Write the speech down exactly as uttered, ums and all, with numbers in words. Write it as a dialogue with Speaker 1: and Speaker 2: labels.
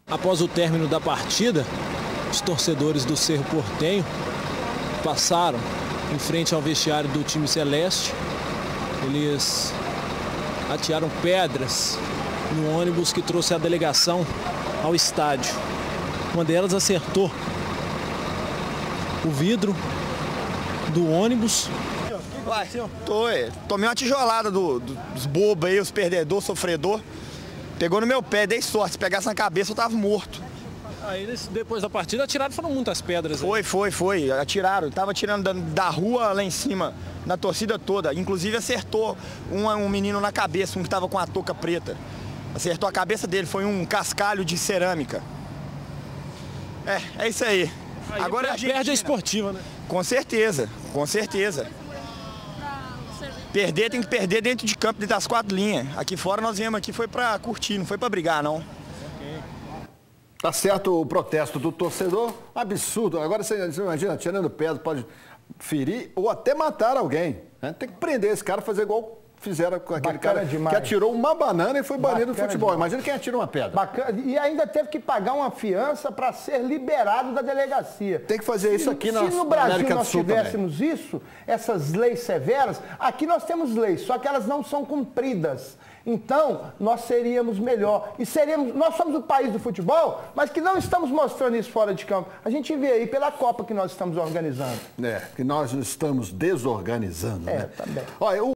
Speaker 1: Após o término da partida, os torcedores do Cerro Porteño passaram em frente ao vestiário do time celeste. Eles atearam pedras no ônibus que trouxe a delegação ao estádio. Uma delas acertou o vidro do ônibus.
Speaker 2: Vai, tô, tomei uma tijolada do, do, dos bobos aí, os perdedores, sofredor. Pegou no meu pé, dei sorte. Se pegasse na cabeça, eu tava morto.
Speaker 1: Aí depois da partida atiraram, foram muitas pedras.
Speaker 2: Foi, aí. foi, foi. Atiraram. Tava atirando da, da rua lá em cima, na torcida toda. Inclusive acertou um, um menino na cabeça, um que tava com a touca preta. Acertou a cabeça dele, foi um cascalho de cerâmica. É, é isso aí.
Speaker 1: aí
Speaker 2: Agora a gente
Speaker 1: perde a esportiva, né?
Speaker 2: Com certeza, com certeza. Perder tem que perder dentro de campo, dentro das quatro linhas. Aqui fora nós viemos aqui foi pra curtir, não foi pra brigar, não.
Speaker 3: Tá certo o protesto do torcedor, absurdo. Agora você imagina, tirando pedra, pode ferir ou até matar alguém. Né? Tem que prender esse cara, fazer igual fizeram com aquele
Speaker 4: Bacana
Speaker 3: cara
Speaker 4: demais.
Speaker 3: que atirou uma banana e foi banido do futebol.
Speaker 4: Demais.
Speaker 3: Imagina quem atira uma pedra.
Speaker 4: Bacana. E ainda teve que pagar uma fiança para ser liberado da delegacia.
Speaker 3: Tem que fazer isso aqui na
Speaker 4: Se no Brasil
Speaker 3: América do
Speaker 4: nós
Speaker 3: Sul
Speaker 4: tivéssemos
Speaker 3: também.
Speaker 4: isso, essas leis severas, aqui nós temos leis, só que elas não são cumpridas. Então, nós seríamos melhor. E seríamos, nós somos o país do futebol, mas que não estamos mostrando isso fora de campo. A gente vê aí pela Copa que nós estamos organizando.
Speaker 3: É, que nós estamos desorganizando.
Speaker 4: É,
Speaker 3: né?
Speaker 4: também.
Speaker 3: Olha, o